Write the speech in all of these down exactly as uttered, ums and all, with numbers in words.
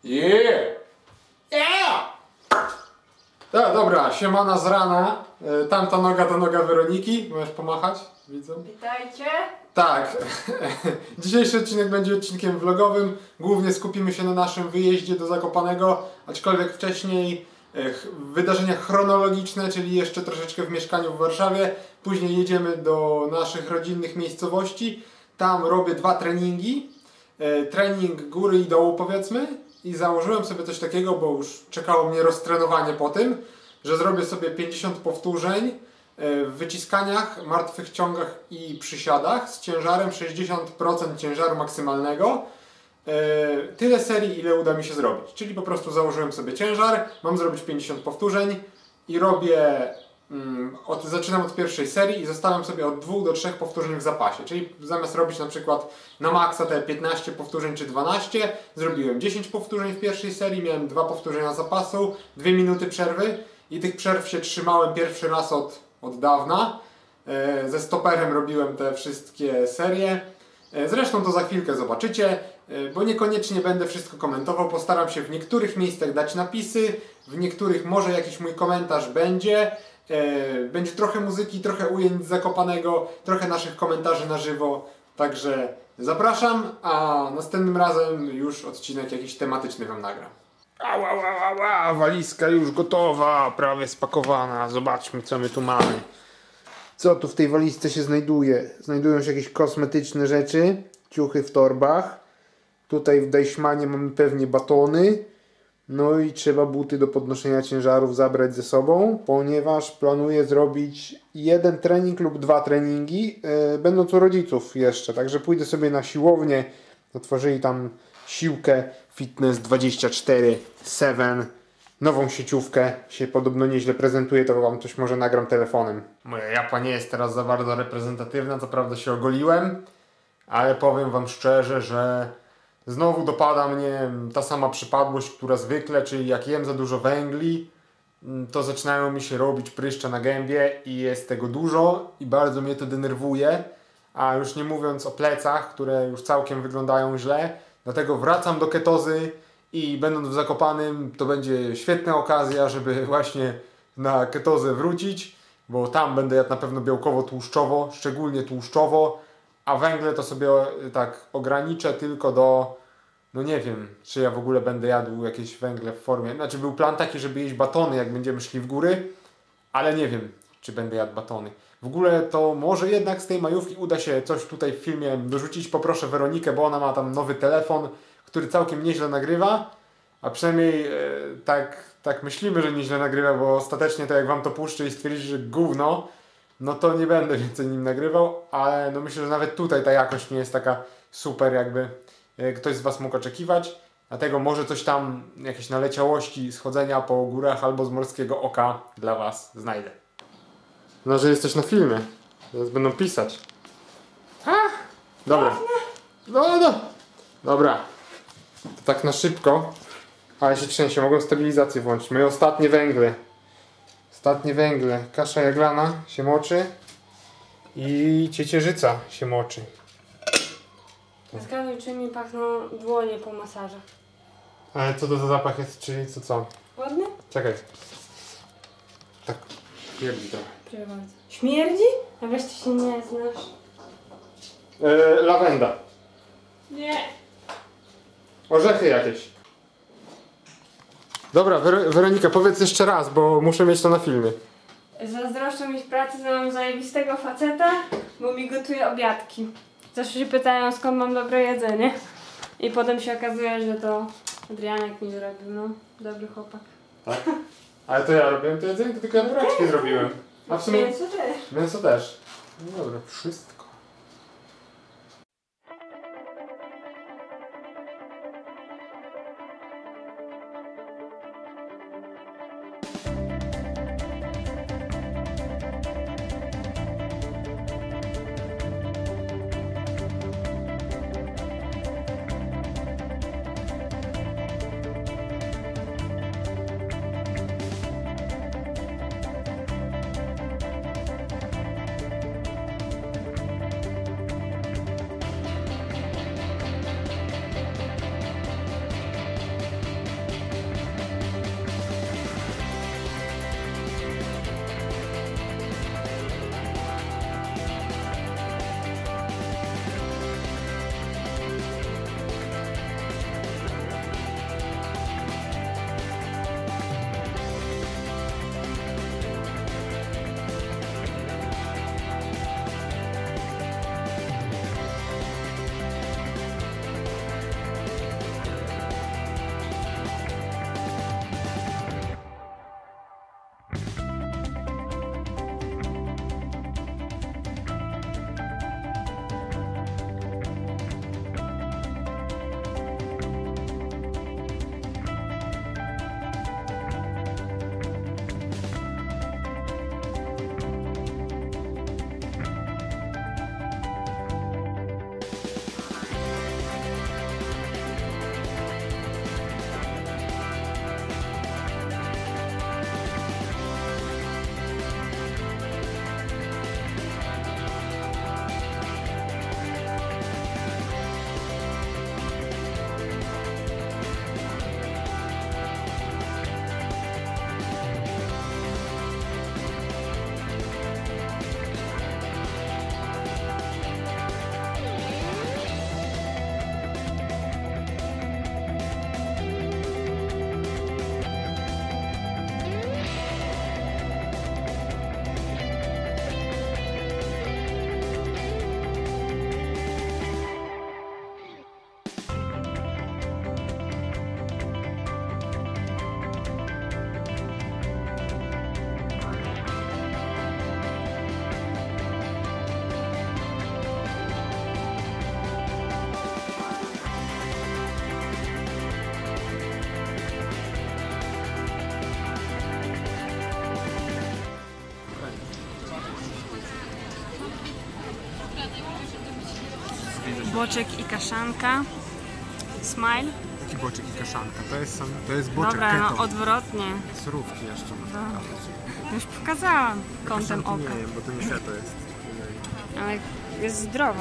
Yeah! Yeah! Tak, dobra, siemana z rana. Tamta noga to noga Weroniki. Możesz pomachać widzom? Witajcie. Tak. Dzisiejszy odcinek będzie odcinkiem vlogowym. Głównie skupimy się na naszym wyjeździe do Zakopanego, aczkolwiek wcześniej wydarzenia chronologiczne, czyli jeszcze troszeczkę w mieszkaniu w Warszawie. Później jedziemy do naszych rodzinnych miejscowości. Tam robię dwa treningi. Trening góry i dołu, powiedzmy. I założyłem sobie coś takiego, bo już czekało mnie roztrenowanie po tym, że zrobię sobie pięćdziesiąt powtórzeń w wyciskaniach, martwych ciągach i przysiadach z ciężarem sześćdziesiąt procent ciężaru maksymalnego. Tyle serii, ile uda mi się zrobić. Czyli po prostu założyłem sobie ciężar, mam zrobić pięćdziesiąt powtórzeń i robię, mm, od, zaczynam od pierwszej serii i zostawiam sobie od dwóch do trzech powtórzeń w zapasie. Czyli zamiast robić na przykład na maksa te piętnaście powtórzeń czy dwanaście, zrobiłem dziesięć powtórzeń w pierwszej serii, miałem dwa powtórzenia zapasu, dwie minuty przerwy i tych przerw się trzymałem pierwszy raz od, od dawna. Ze stoperem robiłem te wszystkie serie. Zresztą to za chwilkę zobaczycie, bo niekoniecznie będę wszystko komentował. Postaram się w niektórych miejscach dać napisy, w niektórych może jakiś mój komentarz będzie. Będzie trochę muzyki, trochę ujęć z Zakopanego, trochę naszych komentarzy na żywo. Także zapraszam, a następnym razem już odcinek jakiś tematyczny wam nagram. Ała, ała, ała, walizka już gotowa, prawie spakowana. Zobaczmy, co my tu mamy. Co tu w tej walizce się znajduje? Znajdują się jakieś kosmetyczne rzeczy, ciuchy w torbach. Tutaj w Deichmanie mamy pewnie batony. No i trzeba buty do podnoszenia ciężarów zabrać ze sobą, ponieważ planuję zrobić jeden trening lub dwa treningi, yy, będąc u rodziców jeszcze. Także pójdę sobie na siłownię. Otworzyli tam siłkę Fitness dwadzieścia cztery siedem. Nową sieciówkę, się podobno nieźle prezentuje, to wam coś może nagram telefonem. Moja japa nie jest teraz za bardzo reprezentatywna, co prawda się ogoliłem, ale powiem wam szczerze, że znowu dopada mnie ta sama przypadłość, która zwykle, czyli jak jem za dużo węgli, to zaczynają mi się robić pryszcze na gębie i jest tego dużo i bardzo mnie to denerwuje, a już nie mówiąc o plecach, które już całkiem wyglądają źle, dlatego wracam do ketozy. I będąc w Zakopanym, to będzie świetna okazja, żeby właśnie na ketozę wrócić, bo tam będę jadł na pewno białkowo-tłuszczowo, szczególnie tłuszczowo, a węgle to sobie tak ograniczę tylko do, no nie wiem, czy ja w ogóle będę jadł jakieś węgle w formie, znaczy był plan taki, żeby jeść batony, jak będziemy szli w góry, ale nie wiem, czy będę jadł batony. W ogóle to może jednak z tej majówki uda się coś tutaj w filmie dorzucić, poproszę Weronikę, bo ona ma tam nowy telefon, który całkiem nieźle nagrywa, a przynajmniej e, tak, tak myślimy, że nieźle nagrywa, bo ostatecznie to jak wam to puszczę i stwierdzicie, że gówno, no to nie będę więcej nim nagrywał, ale no myślę, że nawet tutaj ta jakość nie jest taka super, jakby e, ktoś z was mógł oczekiwać, dlatego może coś tam, jakieś naleciałości schodzenia po górach albo z morskiego oka dla was znajdę. No, że jesteś na filmie, teraz będą pisać. A, dobra. No, no. Dobra. To tak na szybko. Ale się trzęsie, mogłem stabilizację włączyć. Moje ostatnie węgle. Ostatnie węgle. Kasza jaglana się moczy. I ciecierzyca się moczy. Zgaduj, czy mi pachną dłonie po masażach. Ale co to za zapach jest, czyli co co? Ładny? Czekaj. Tak. Śmierdzi trochę. Proszę bardzo. Śmierdzi? A weź ty się nie znasz. Yy, lawenda. Nie. Orzechy jakieś. Dobra, Wer Weronika, powiedz jeszcze raz, bo muszę mieć to na filmie. Zazdroszczę mi w pracy, że mam zajebistego faceta, bo mi gotuje obiadki. Zawsze się pytają, skąd mam dobre jedzenie. I potem się okazuje, że to Adrianek mi zrobił, no. Dobry chłopak. Tak? Ale to ja robiłem to jedzenie, to tylko ja buraczki zrobiłem. A w sumie... Mięso też. Mięso też. No dobra, wszystko. Boczek i kaszanka. Smile. Taki boczek i kaszanka. To jest, sam, to jest boczek Dobra, keto. no odwrotnie. Surówki jeszcze można No. pokazać. Już pokazałam kątem Kaszanki oka. nie wiem, bo to nie keto jest. Ale jest zdrowa.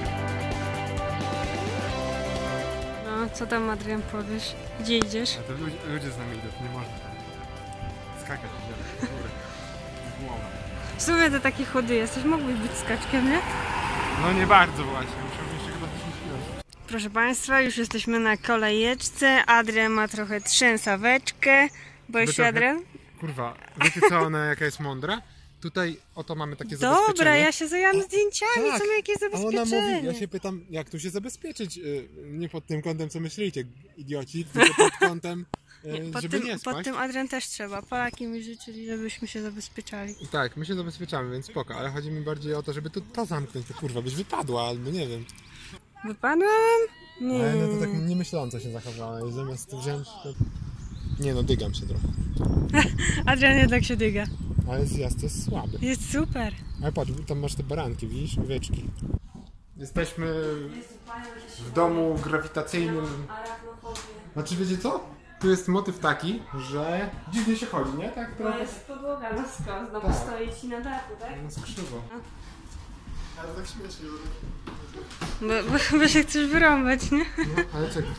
No, co tam, Adrian, powiesz? Gdzie idziesz? A to ludzie, ludzie z nami idą, nie można skakać w górę. Głowa. W sumie to taki chudy jesteś, mógłbyś być skaczkiem, nie? No nie bardzo właśnie, muszę jeszcze chyba dziesięć minut. Proszę Państwa, już jesteśmy na kolejeczce. Adrian ma trochę trzęsaweczkę. Boisz się, trochę- Adrian? Kurwa, wiecie co ona jaka jest mądra? Tutaj oto mamy takie zabezpieczenie. Dobra, ja się zajęłam zdjęciami, Tak, co ma jakieś A ona zabezpieczenie. mówi, ja się pytam, jak tu się zabezpieczyć? Yy, Nie pod tym kątem, co myślicie, idioci, tylko pod kątem, yy, Pod żeby tym, nie spaść. pod tym Adrian też trzeba. Polaki mi życzyli, żebyśmy się zabezpieczali. Tak, my się zabezpieczamy, więc spoko, ale chodzi mi bardziej o to, żeby to, to zamknąć, to kurwa, byś wypadła, albo nie wiem. Wypadłam? Nie. Ale no to tak niemyśląco się zachowała i zamiast wziąć to... Nie no, dygam się trochę. Adrian jednak się dyga. Ale zjazd jest słaby. Jest super. Ale patrz, tam masz te baranki, widzisz? Owieczki. Jesteśmy w domu grawitacyjnym. Znaczy wiecie co? Tu jest motyw taki, że dziwnie się chodzi, nie? Tak To trochę. jest podłoga na skos, no bo Tak. stoi ci na dachu, tak? No skrzywo. Ale tak śmiesznie, bo Bo, bo, bo się chcesz wyrąbać, nie? No, ale czekaj.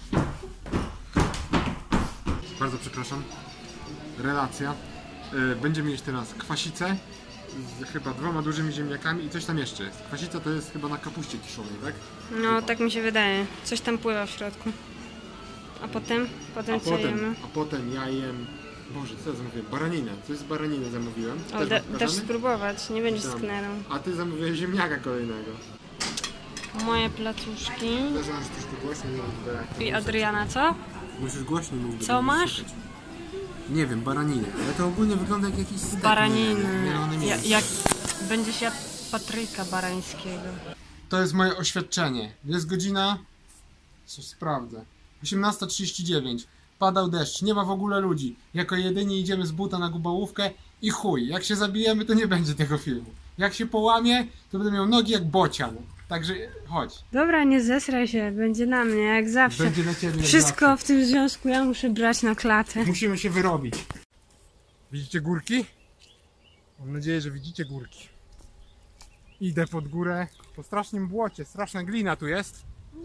Bardzo przepraszam. Relacja. Yy, Będziemy mieć teraz kwasicę z chyba dwoma dużymi ziemniakami i coś tam jeszcze jest. Kwasica to jest chyba na kapuście kiszonej, tak? No, tak mi się wydaje. Coś tam pływa w środku. A potem? Potem A co jemy? potem, a potem ja jem... Boże, co ja zamówiłem? Baraninę. Coś z baraniny zamówiłem. O, Też da, wam dasz pokażemy? spróbować, nie będziesz Dam. sknerą. A ty zamówiłeś ziemniaka kolejnego. Moje placuszki. Też możesz troszkę głośniej mówić, bo jak... I Adriana, co? Musisz głośniej mówić. Co żeby masz? słyszeć. Nie wiem, baraninę. Ale to ogólnie wygląda jak jakiś stek. Baraniny. mielony Ja, mięso. jak będziesz jadł Patryka Barańskiego. To jest moje oświadczenie. Jest godzina... Coś sprawdzę. osiemnasta trzydzieści dziewięć. Padał deszcz, nie ma w ogóle ludzi. Jako jedyni idziemy z buta na gubałówkę i chuj. Jak się zabijemy, to nie będzie tego filmu. Jak się połamie, to będę miał nogi jak bocian. Także chodź. Dobra, nie zesraj się, będzie na mnie, jak zawsze. Będzie na ciebie jak Wszystko zawsze. w tym związku ja muszę brać na klatę. Musimy się wyrobić. Widzicie górki? Mam nadzieję, że widzicie górki. Idę pod górę po strasznym błocie, straszna glina tu jest.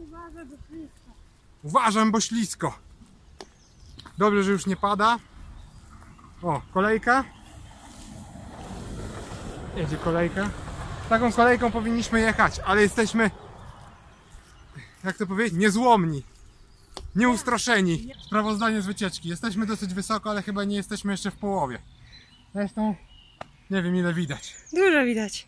Uważam, bo ślisko. Dobrze, że już nie pada. O, kolejka. Jedzie kolejka. Taką kolejką powinniśmy jechać, ale jesteśmy, jak to powiedzieć, niezłomni. Nieustraszeni. Sprawozdanie z wycieczki. Jesteśmy dosyć wysoko, ale chyba nie jesteśmy jeszcze w połowie. Zresztą nie wiem ile widać. Dużo widać.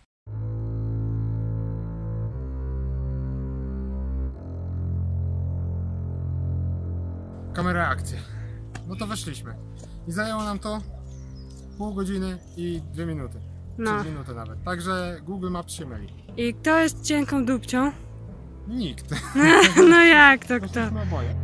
Kamera akcja. No to weszliśmy. I zajęło nam to pół godziny i dwie minuty. No. Trzy minuty nawet. Także Google Maps się myli. I kto jest cienką dupcią? Nikt. No jak to kto? Poszliśmy oboje.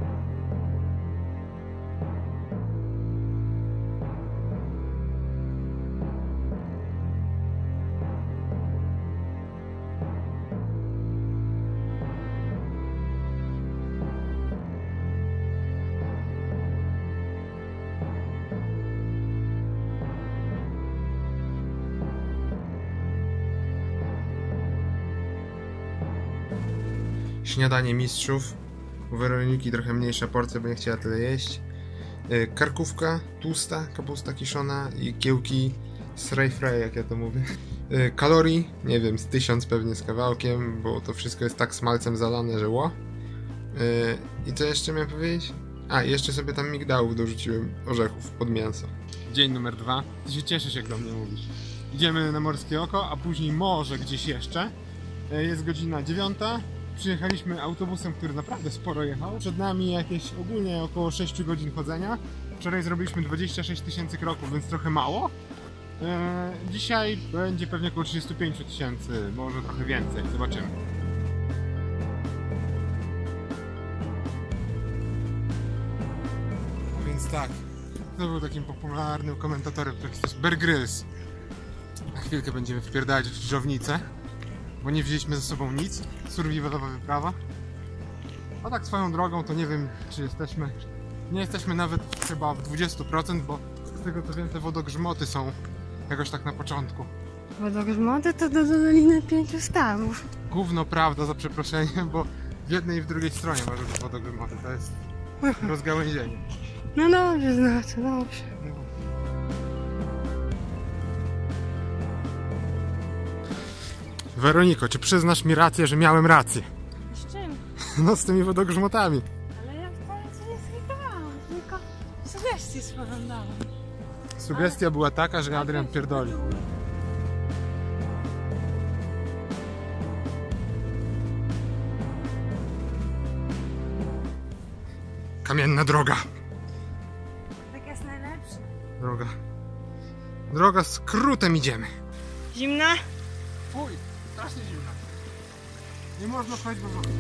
Śniadanie mistrzów. U Weroniki trochę mniejsza porcja, bo nie chciała tyle jeść. Yy, Karkówka tłusta, kapusta kiszona i kiełki sraj fry, jak ja to mówię. Yy, Kalorii, nie wiem, z tysiąc pewnie z kawałkiem, bo to wszystko jest tak smalcem zalane, że ło. Yy, I co jeszcze miałem powiedzieć? A, i jeszcze sobie tam migdałów dorzuciłem, orzechów pod mięso. Dzień numer dwa. Ty się cieszysz, jak do mnie mówisz. Idziemy na Morskie Oko, a później może gdzieś jeszcze. Yy, Jest godzina dziewiąta. Przyjechaliśmy autobusem, który naprawdę sporo jechał. Przed nami jakieś ogólnie około sześć godzin chodzenia. Wczoraj zrobiliśmy dwadzieścia sześć tysięcy kroków, więc trochę mało. Eee, dzisiaj będzie pewnie około trzydzieści pięć tysięcy, może trochę więcej. Zobaczymy. Więc tak, to był takim popularnym komentatorem, to jest Bear Grylls. Na chwilkę będziemy wpierdalać w dżdżownicę. bo nie wzięliśmy ze sobą nic. Survivalowa wyprawa. A tak swoją drogą to nie wiem, czy jesteśmy... Nie jesteśmy nawet chyba w dwudziestu procent, bo z tego co wiem te wodogrzmoty są jakoś tak na początku. Wodogrzmoty to do Doliny Pięciu Stawów. Gówno prawda, za przeproszeniem, bo w jednej i w drugiej stronie może być wodogrzmoty. To jest rozgałęzienie. No dobrze, znaczy, dobrze. Weroniko, czy przyznasz mi rację, że miałem rację? Z czym? No z tymi wodogrzmotami. Ale ja wcale cię nie skrytowałam, tylko sugestie swoją dałam. Sugestia była taka, że Adrian pierdoli. Kamienna droga. Tak jest najlepsze. Droga. Droga skrótem idziemy. Zimna? Fuj, strasznie zimna. Nie można przejść bez wody.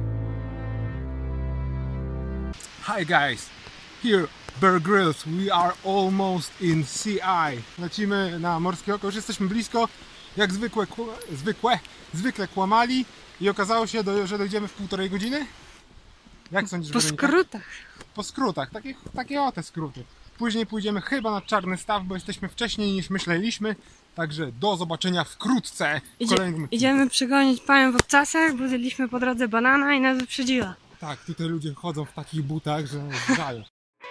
Hi guys, here Bear Grylls, we are almost in Sea Eye. Lecimy na morskie oko, już jesteśmy blisko. Jak zwykłe, zwykłe, zwykle kłamali i okazało się, do, że dojdziemy w półtorej godziny. Jak sądzisz, Po Weronika? skrótach. Po skrótach, takie, takie o te skróty. Później pójdziemy chyba na Czarny Staw, bo jesteśmy wcześniej niż myśleliśmy. Także do zobaczenia wkrótce w Idzie, kolejnym odcinku. idziemy przegonić panią w obcasach, bo zjedliśmy po drodze banana i nas wyprzedziła. Tak, tutaj ludzie chodzą w takich butach, że zdają.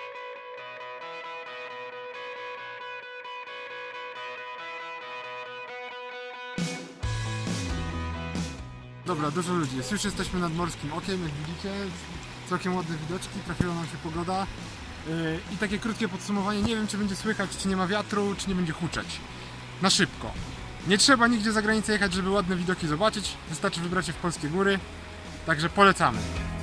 Dobra, dużo ludzi jest. Już jesteśmy nad Morskim Okiem, jak widzicie. Całkiem ładne widoczki, trafiła nam się pogoda. Yy, I takie krótkie podsumowanie. Nie wiem, czy będzie słychać, czy nie ma wiatru, czy nie będzie huczeć. Na szybko. Nie trzeba nigdzie za granicę jechać, żeby ładne widoki zobaczyć. Wystarczy wybrać się w polskie góry. Także polecamy.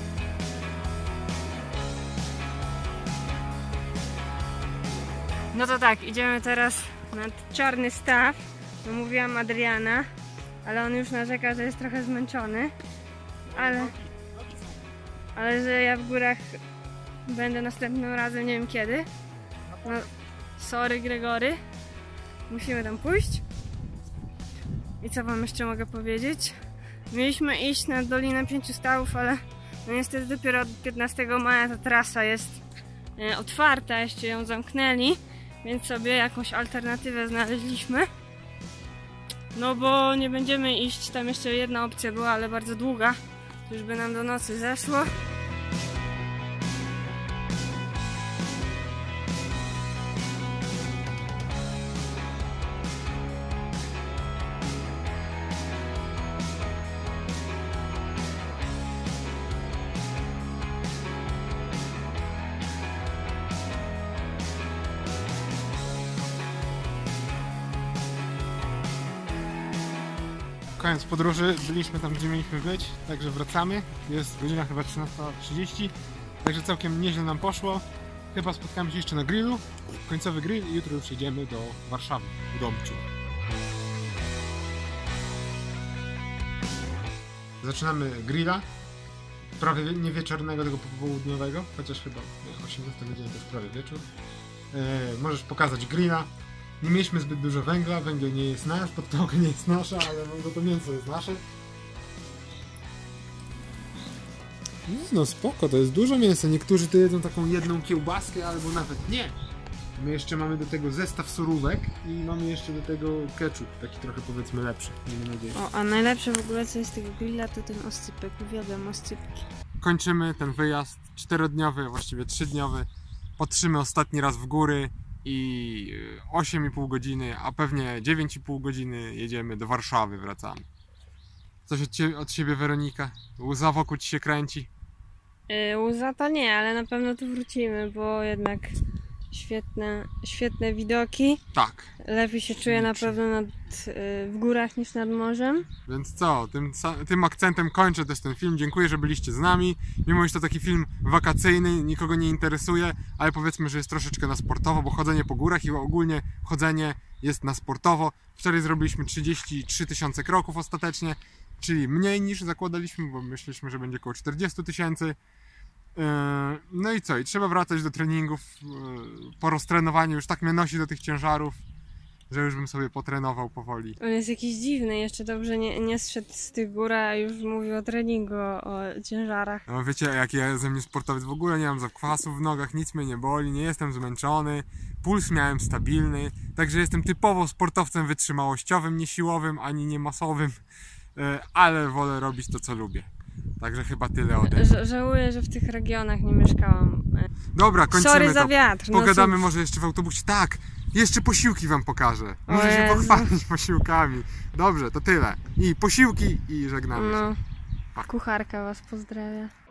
No to tak, idziemy teraz nad Czarny Staw. No, mówiłam Adriana, ale on już narzeka, że jest trochę zmęczony. Ale, ale że ja w górach będę następnym razem, nie wiem kiedy. No, sorry Gregory. Musimy tam pójść. I co wam jeszcze mogę powiedzieć? Mieliśmy iść na Dolinę Pięciu Stawów, ale no niestety dopiero od piętnastego maja ta trasa jest e, otwarta, jeszcze ją zamknęli, więc sobie jakąś alternatywę znaleźliśmy. No bo nie będziemy iść, tam jeszcze jedna opcja była, ale bardzo długa, już by nam do nocy zeszło. Koniec podróży, byliśmy tam, gdzie mieliśmy być, także wracamy. Jest godzina chyba trzynasta trzydzieści, także całkiem nieźle nam poszło. Chyba spotkamy się jeszcze na grillu, końcowy grill i jutro już jedziemy do Warszawy, w Domciu. Zaczynamy grilla, prawie nie wieczornego, tylko popołudniowego, chociaż chyba nie, osiemnasta godzina to już prawie wieczór. Eee, możesz pokazać grilla. Nie mieliśmy zbyt dużo węgla, węgiel nie jest nasz, podpałka nie jest nasza, ale no to mięso jest nasze. No spoko, to jest dużo mięsa. Niektórzy to jedzą taką jedną kiełbaskę albo nawet nie. My jeszcze mamy do tego zestaw surówek i mamy jeszcze do tego ketchup, taki trochę powiedzmy lepszy, miejmy nadzieję. O, a najlepsze w ogóle co jest z tego grilla to ten oscypek, uwielbiam oscypki. Kończymy ten wyjazd czterodniowy, właściwie trzydniowy. Patrzymy ostatni raz w góry i osiem i pół godziny, a pewnie dziewięć i pół godziny jedziemy do Warszawy, wracamy. Coś od, cie, od siebie, Weronika? Łza wokół ci się kręci? Yy, łza to nie, ale na pewno tu wrócimy, bo jednak świetne, świetne widoki. Tak. Lepiej się czuję na pewno nad, yy, w górach niż nad morzem. Więc co, tym, tym akcentem kończę też ten film. Dziękuję, że byliście z nami. Mimo, że to taki film wakacyjny, nikogo nie interesuje, ale powiedzmy, że jest troszeczkę na sportowo, bo chodzenie po górach i ogólnie chodzenie jest na sportowo. Wczoraj zrobiliśmy trzydzieści trzy tysiące kroków ostatecznie, czyli mniej niż zakładaliśmy, bo myśleliśmy, że będzie około czterdzieści tysięcy. No i co? I trzeba wracać do treningów. Po roztrenowaniu już tak mnie nosi do tych ciężarów. że już bym sobie potrenował powoli. On jest jakiś dziwny, jeszcze dobrze nie, nie zszedł z tych gór, a już mówi o treningu, o, o ciężarach. No wiecie, jak ja ze mnie sportowiec, w ogóle nie mam zakwasów w nogach, nic mnie nie boli, nie jestem zmęczony, puls miałem stabilny, także jestem typowo sportowcem wytrzymałościowym, nie siłowym, ani nie masowym, ale wolę robić to, co lubię. Także chyba tyle ode mnie. Ż- żałuję, że w tych regionach nie mieszkałam. Dobra, kończymy Sorry to. za wiatr. No Pogadamy cóż. może jeszcze w autobusie. Tak, jeszcze posiłki wam pokażę. Muszę O się Jezu. pochwalić posiłkami. Dobrze, to tyle. I posiłki i żegnamy się. No, kucharka was pozdrawia.